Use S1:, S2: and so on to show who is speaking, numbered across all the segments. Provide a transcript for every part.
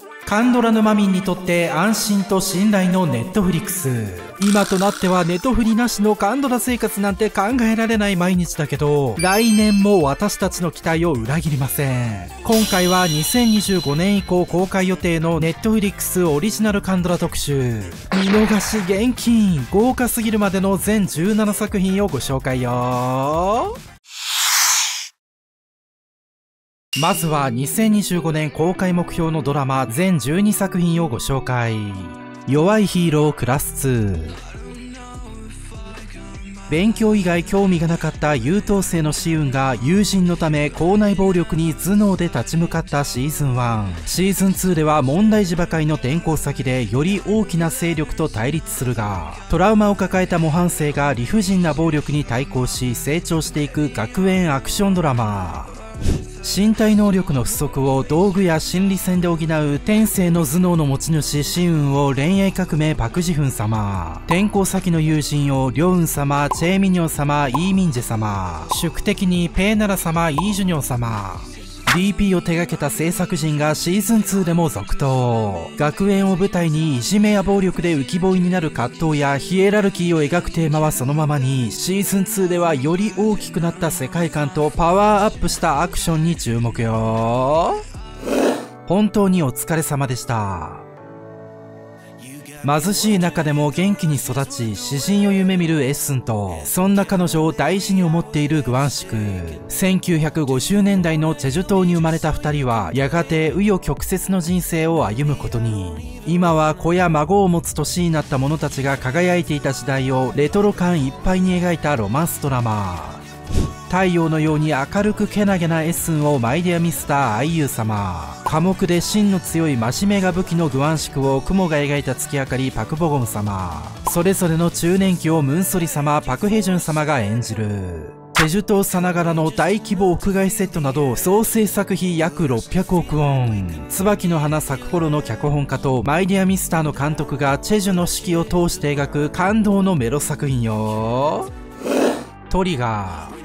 S1: カンドラ沼民にとって安心と信頼のネットフリックス。今となってはネトフリなしのカンドラ生活なんて考えられない毎日だけど、来年も私たちの期待を裏切りません。今回は2025年以降公開予定のネットフリックスオリジナルカンドラ特集。見逃し厳禁、豪華すぎるまでの全17作品をご紹介よ。まずは2025年公開目標のドラマ全12作品をご紹介。弱いヒーロークラス2。勉強以外興味がなかった優等生のシウンが友人のため校内暴力に頭脳で立ち向かったシーズン1。シーズン2では問題児ばかりの転校先でより大きな勢力と対立するが、トラウマを抱えた模範生が理不尽な暴力に対抗し成長していく学園アクションドラマ。身体能力の不足を道具や心理戦で補う天性の頭脳の持ち主シウンを恋愛革命パクジフン様、転校先の友人をリョウン様、チェーミニョン様、イーミンジェ様、宿敵にペーナラ様、イージュニョン様。DP を手掛けた制作陣がシーズン2でも続投。学園を舞台にいじめや暴力で浮き彫りになる葛藤やヒエラルキーを描くテーマはそのままに、シーズン2ではより大きくなった世界観とパワーアップしたアクションに注目よ。本当にお疲れ様でした。貧しい中でも元気に育ち詩人を夢見るエッスンと、そんな彼女を大事に思っているグワンシク。1950年代のチェジュ島に生まれた2人はやがて紆余曲折の人生を歩むことに。今は子や孫を持つ年になった者たちが輝いていた時代をレトロ感いっぱいに描いたロマンスドラマ。太陽のように明るくけなげなエッスンをマイデアミスターアイユー様、寡黙で芯の強い真面目が武器のグワンシクを雲が描いた月明かりパクボゴム様、それぞれの中年期をムンソリ様パクヘジュン様が演じる。チェジュ島さながらの大規模屋外セットなど総制作費約600億ウォン。椿の花咲く頃の脚本家とマイディアミスターの監督がチェジュの四季を通して描く感動のメロ作品よ。トリガー。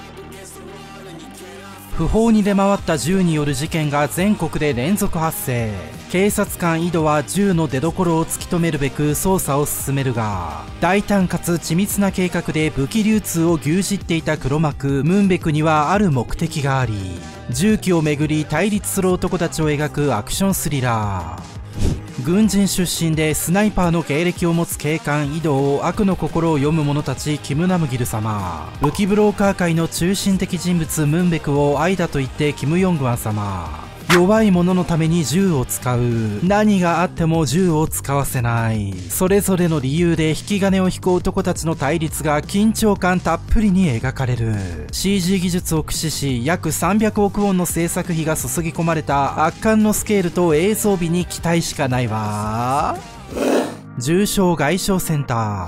S1: 不法に出回った銃による事件が全国で連続発生。警察官井戸は銃の出所を突き止めるべく捜査を進めるが、大胆かつ緻密な計画で武器流通を牛耳っていた黒幕ムンベクにはある目的があり、銃器をめぐり対立する男たちを描くアクションスリラー。軍人出身でスナイパーの経歴を持つ警官井戸を悪の心を読む者たちキムナムギル様、武器ブローカー界の中心的人物ムンベクを愛だと言ってキムヨングワン様、弱い者のために銃を使う、何があっても銃を使わせない、それぞれの理由で引き金を引く男たちの対立が緊張感たっぷりに描かれる。 CG 技術を駆使し約300億ウォンの制作費が注ぎ込まれた圧巻のスケールと映像美に期待しかないわ。重症外傷センター。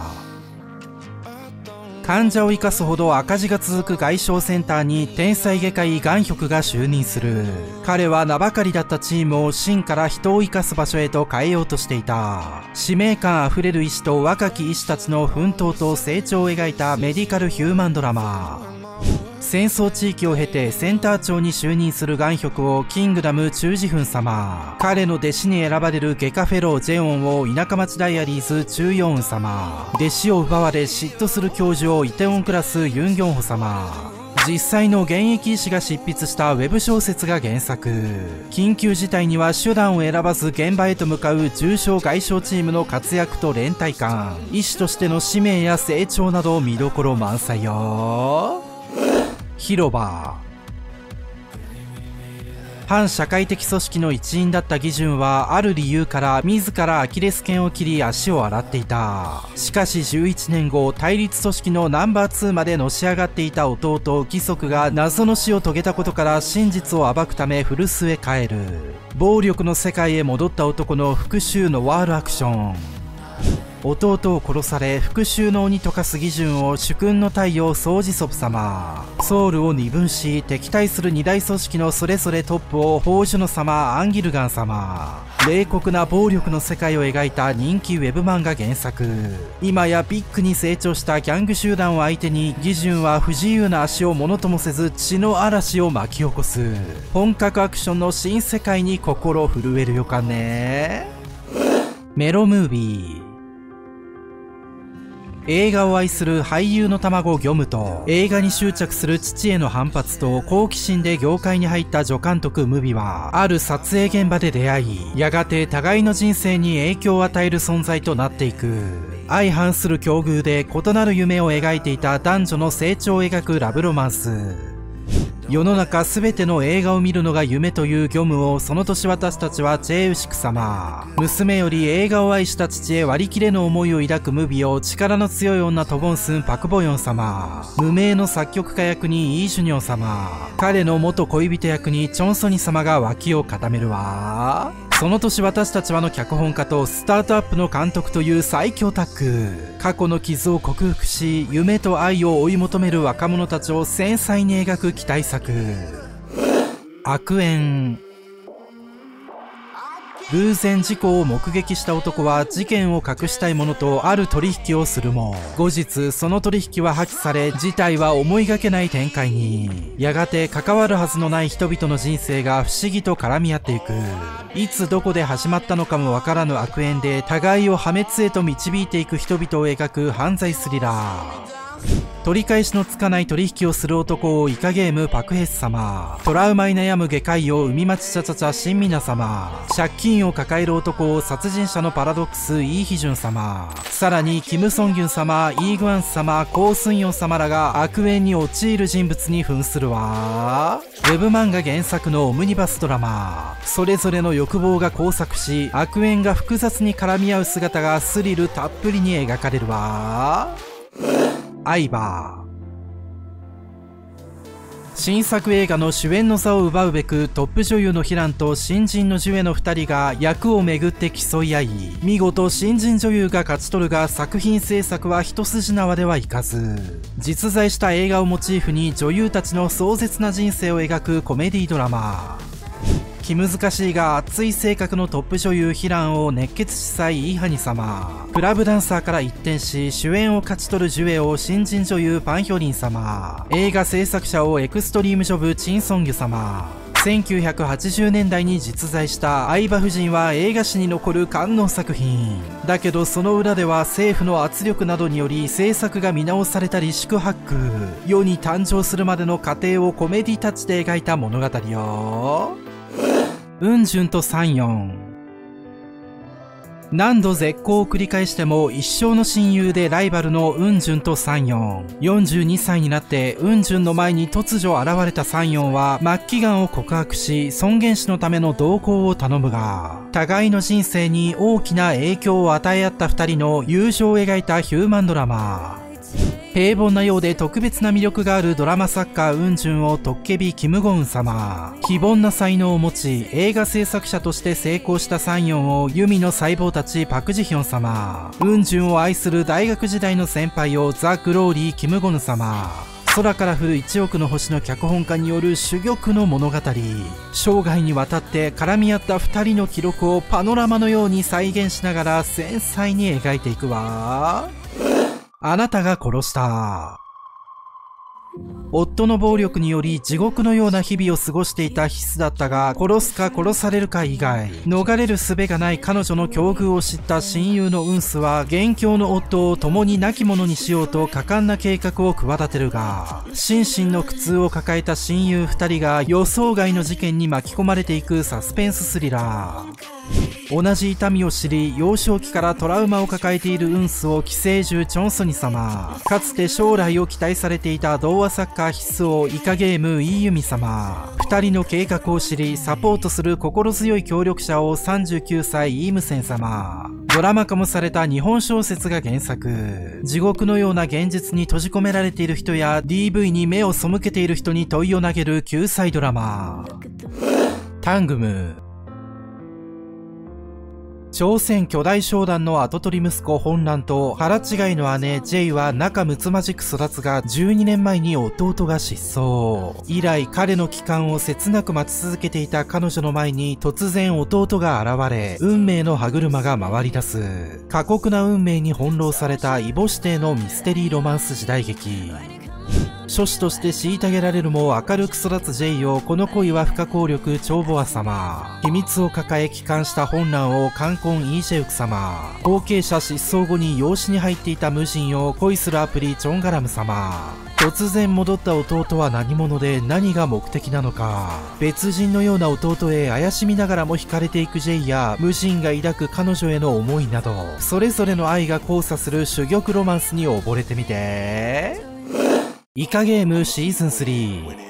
S1: 患者を生かすほど赤字が続く外傷センターに天才外科医ガンヒョクが就任する。彼は名ばかりだったチームを真から人を生かす場所へと変えようとしていた。使命感あふれる医師と若き医師たちの奮闘と成長を描いたメディカルヒューマンドラマ。戦争地域を経てセンター長に就任するガンヒョクをキングダムチュウジフン様、彼の弟子に選ばれる外科フェロージェオンを田舎町ダイアリーズチュウヨンウ様、弟子を奪われ嫉妬する教授をイテウォンクラスユンギョンホ様。実際の現役医師が執筆したウェブ小説が原作。緊急事態には手段を選ばず現場へと向かう重症外傷チームの活躍と連帯感、医師としての使命や成長など見どころ満載よ。広場。反社会的組織の一員だった義順はある理由から自らアキレス腱を切り足を洗っていた。しかし11年後、対立組織のナンバー2までのし上がっていた弟義足が謎の死を遂げたことから真実を暴くため古巣へ帰る。暴力の世界へ戻った男の復讐のワールアクション。 弟を殺され復讐の鬼と化す義順を主君の太陽ソージソプ様、ソウルを二分し敵対する二大組織のそれぞれトップを宝珠の様アンギルガン様、冷酷な暴力の世界を描いた人気ウェブ漫画原作。今やビッグに成長したギャング集団を相手に義順は不自由な足をものともせず血の嵐を巻き起こす本格アクションの新世界に心震える予感ね。メロムービー。映画を愛する俳優の卵ギョムと映画に執着する父への反発と好奇心で業界に入った助監督ムビはある撮影現場で出会い、やがて互いの人生に影響を与える存在となっていく。相反する境遇で異なる夢を描いていた男女の成長を描くラブロマンス。世の中すべての映画を見るのが夢という業務をその年私たちはチェウシク様、娘より映画を愛した父へ割り切れぬ思いを抱くムビを力の強い女トボンスンパクボヨン様、無名の作曲家役にイージュニョン様、彼の元恋人役にチョンソニ様が脇を固めるわ。その年私たちはの脚本家とスタートアップの監督という最強タッグ。過去の傷を克服し夢と愛を追い求める若者たちを繊細に描く期待作。悪縁。偶然事故を目撃した男は事件を隠したいものとある取引をするも、後日その取引は破棄され事態は思いがけない展開に。やがて関わるはずのない人々の人生が不思議と絡み合っていく。いつどこで始まったのかもわからぬ悪縁で互いを破滅へと導いていく人々を描く犯罪スリラー。取り返しのつかない取引をする男をイカゲームパクヘス様、トラウマに悩む外科医を海町チャチャチャシンミナ様、借金を抱える男を殺人者のパラドックスイーヒジュン様、さらにキムソンギュン様、イーグアンス様、コウスンヨン様らが悪縁に陥る人物に扮するわ。ウェブ漫画原作のオムニバスドラマ、それぞれの欲望が交錯し悪縁が複雑に絡み合う姿がスリルたっぷりに描かれるわ。アイバー。新作映画の主演の座を奪うべくトップ女優のヒランと新人のジュエの2人が役をめぐって競い合い、見事新人女優が勝ち取るが作品制作は一筋縄ではいかず、実在した映画をモチーフに女優たちの壮絶な人生を描くコメディドラマ。気難しいが熱い性格のトップ女優ヒランを熱血司祭イーハニ様、クラブダンサーから一転し主演を勝ち取るジュエを新人女優パンヒョリン様、映画制作者をエクストリームジョブチンソンギュ様。1980年代に実在した相葉夫人は映画史に残る官能作品だけど、その裏では政府の圧力などにより制作が見直されたり四苦八苦、世に誕生するまでの過程をコメディタッチで描いた物語よ。ウンジュンとサンヨン。何度絶交を繰り返しても一生の親友でライバルのウンジュンとサンヨン。42歳になってウンジュンの前に突如現れたサンヨンは末期がんを告白し尊厳死のための同行を頼むが、互いの人生に大きな影響を与え合った2人の友情を描いたヒューマンドラマ。平凡なようで特別な魅力があるドラマ作家ウンジュンをトッケビキムゴン様、非凡な才能を持ち映画制作者として成功したサンヨンをユミの細胞たちパクジヒョン様、ウンジュンを愛する大学時代の先輩をザ・グローリーキムゴヌ様、空から降る1億の星の脚本家による珠玉の物語。生涯にわたって絡み合った2人の記録をパノラマのように再現しながら繊細に描いていくわ。あなたが殺した。夫の暴力により地獄のような日々を過ごしていたヒスだったが、殺すか殺されるか以外逃れる術がない彼女の境遇を知った親友のウンスは元凶の夫を共に亡き者にしようと果敢な計画を企てるが、心身の苦痛を抱えた親友2人が予想外の事件に巻き込まれていくサスペンススリラー。同じ痛みを知り幼少期からトラウマを抱えているウンスを寄生獣チョンソニ様、かつて将来を期待されていた童話作家ヒスをイカゲームイーユミ様、2人の計画を知りサポートする心強い協力者を39歳イームセン様。ドラマ化もされた日本小説が原作。地獄のような現実に閉じ込められている人や DV に目を背けている人に問いを投げる救済ドラマ。タングム。 朝鮮巨大商団の跡取り息子本蘭と腹違いの姉ジェイは仲睦まじく育つが、12年前に弟が失踪。以来彼の帰還を切なく待ち続けていた彼女の前に突然弟が現れ、運命の歯車が回り出す。過酷な運命に翻弄された異母指定のミステリーロマンス時代劇。諸子として虐げられるも明るく育つジェイを、この恋は不可抗力長母ア様。秘密を抱え帰還した本蘭を冠婚イージェウク様。後継者失踪後に養子に入っていた無人を恋するアプリチョンガラム様。突然戻った弟は何者で何が目的なのか。別人のような弟へ怪しみながらも惹かれていくジェイや、無人が抱く彼女への思いなど、それぞれの愛が交差する珠玉ロマンスに溺れてみて。イカゲームシーズン3。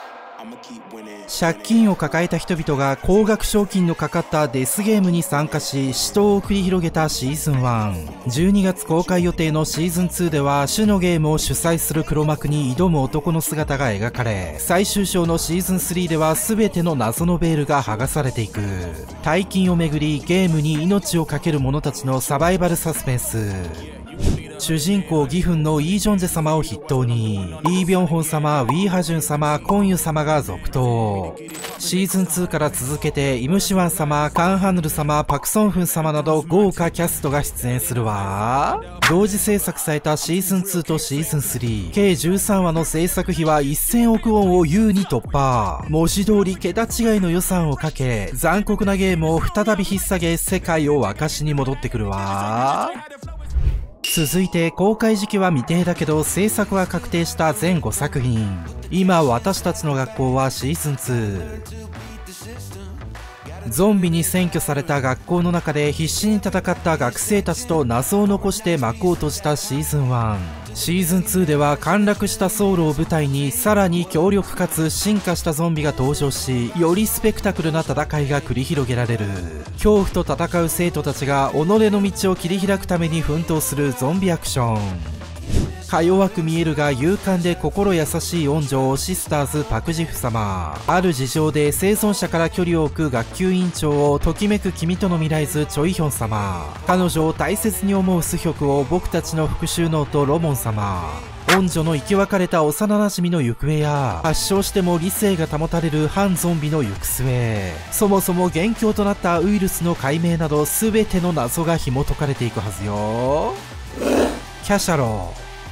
S1: 借金を抱えた人々が高額賞金のかかったデスゲームに参加し、死闘を繰り広げたシーズン1。12月公開予定のシーズン2では、種のゲームを主催する黒幕に挑む男の姿が描かれ、最終章のシーズン3では全ての謎のベールが剥がされていく。大金をめぐりゲームに命を懸ける者たちのサバイバルサスペンス。主人公義憤のイージョンジェ様を筆頭に、イービョンホン様、ウィーハジュン様、コンユ様が続投。シーズン2から続けて、イムシワン様、カンハヌル様、パクソンフン様など豪華キャストが出演するわ。同時制作されたシーズン2とシーズン3、計13話の制作費は1000億ウォンを優に突破。文字通り桁違いの予算をかけ、残酷なゲームを再び引っ提げ、世界を沸かしに戻ってくるわ。続いて公開時期は未定だけど制作は確定した全5作品。今私たちの学校はシーズン2。ゾンビに占拠された学校の中で必死に戦った学生たちと謎を残して幕を閉じたシーズン1。シーズン2では陥落したソウルを舞台にさらに強力かつ進化したゾンビが登場し、よりスペクタクルな戦いが繰り広げられる。恐怖と戦う生徒たちが己の道を切り開くために奮闘するゾンビアクション。か弱く見えるが勇敢で心優しい恩女シスターズパクジフ様。ある事情で生存者から距離を置く学級委員長をときめく君との未来図チョイヒョン様。彼女を大切に思うスヒョクを僕たちの復讐ノートロモン様。恩女の生き別れた幼馴染の行方や、発症しても理性が保たれる反ゾンビの行く末、そもそも元凶となったウイルスの解明など全ての謎が紐解かれていくはずよ。キャシャロ。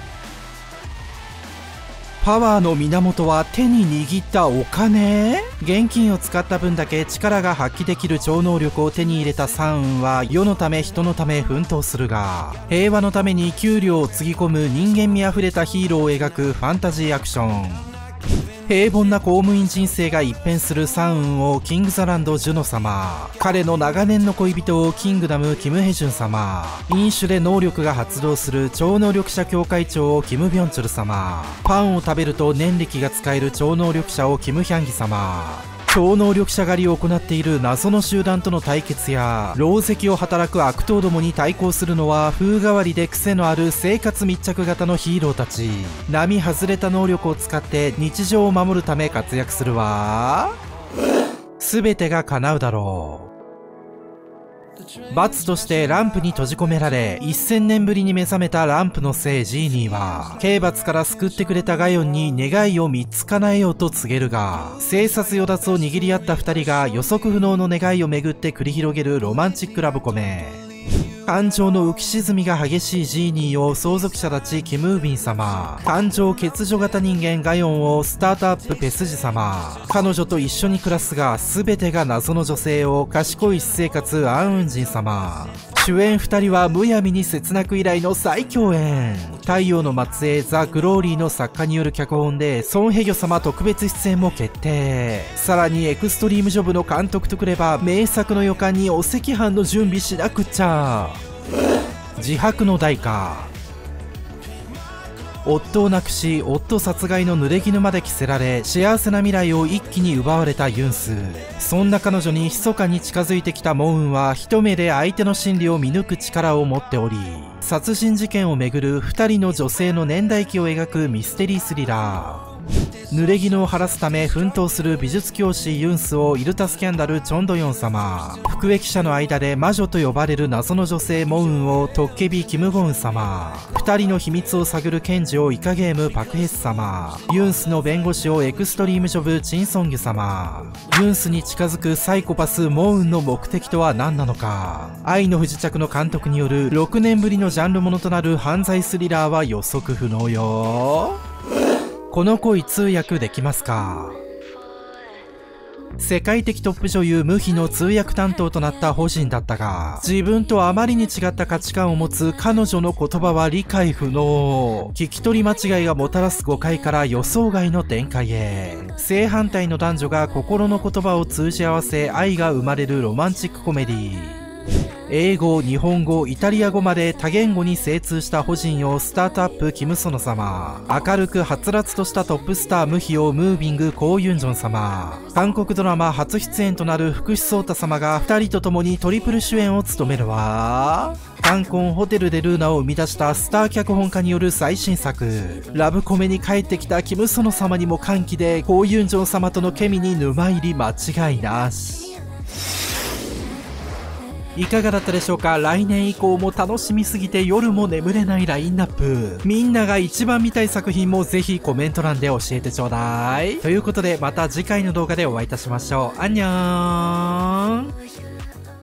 S1: パワーの源は手に握ったお金？現金を使った分だけ力が発揮できる超能力を手に入れたサンウンは世のため人のため奮闘するが、平和のために給料をつぎ込む人間味あふれたヒーローを描くファンタジーアクション。平凡な公務員人生が一変するサンウンをキングザランドジュノ様。彼の長年の恋人をキングダムキムヘジュン様。飲酒で能力が発動する超能力者協会長をキムビョンチョル様。パンを食べると念力が使える超能力者をキムヒャンギ様。超能力者狩りを行っている謎の集団との対決や、狼藉を働く悪党どもに対抗するのは風変わりで癖のある生活密着型のヒーローたち。並外れた能力を使って日常を守るため活躍するわ。全てが叶うだろう。罰としてランプに閉じ込められ、1000年ぶりに目覚めたランプの聖ジーニーは、刑罰から救ってくれたガヨンに願いを3つ叶えようと告げるが、生殺与奪を握り合った2人が予測不能の願いをめぐって繰り広げるロマンチックラブコメ。感情の浮き沈みが激しいジーニーを相続者たちキムービン様。感情欠如型人間ガヨンをスタートアップペスジ様。彼女と一緒に暮らすが全てが謎の女性を賢い私生活アンウンジン様。主演2人はむやみに切なく以来の再共演。太陽の末裔ザ・グローリーの作家による脚本でソン・ヘギョ様特別出演も決定。さらにエクストリームジョブの監督とくれば名作の予感にお赤飯の準備しなくっちゃ。自白の代価。夫を亡くし夫殺害の濡れ衣まで着せられ幸せな未来を一気に奪われたユンス。そんな彼女に密かに近づいてきたモンウンは一目で相手の心理を見抜く力を持っており、殺人事件をめぐる2人の女性の年代記を描くミステリースリラー。 濡れ衣を晴らすため奮闘する美術教師ユンスをイルタスキャンダルチョンドヨン様、服役者の間で魔女と呼ばれる謎の女性モウンをトッケビキムゴン様、二人の秘密を探る検事をイカゲームパクヘス様、ユンスの弁護士をエクストリームジョブチンソンギュ様。ユンスに近づくサイコパスモウンの目的とは何なのか。愛の不時着の監督による6年ぶりのジャンルものとなる犯罪スリラーは予測不能よ。この恋通訳できますか？世界的トップ女優ムヒの通訳担当となったホジンだったが、自分とあまりに違った価値観を持つ彼女の言葉は理解不能。聞き取り間違いがもたらす誤解から予想外の展開へ。正反対の男女が心の言葉を通じ合わせ愛が生まれるロマンチックコメディ。英語、日本語、イタリア語まで多言語に精通したホジンをスタートアップキムソノ様、明るくはつらつとしたトップスタームヒをムービングコウユンジョン様、韓国ドラマ初出演となる福士蒼汰様が2人と共にトリプル主演を務めるわ。冠婚ホテルでルーナを生み出したスター脚本家による最新作。ラブコメに帰ってきたキムソノ様にも歓喜で、コウユンジョン様とのケミに沼入り間違いなし。いかがだったでしょうか。来年以降も楽しみすぎて夜も眠れないラインナップ。みんなが一番見たい作品もぜひコメント欄で教えてちょうだい。ということでまた次回の動画でお会いいたしましょう。アンニョーン。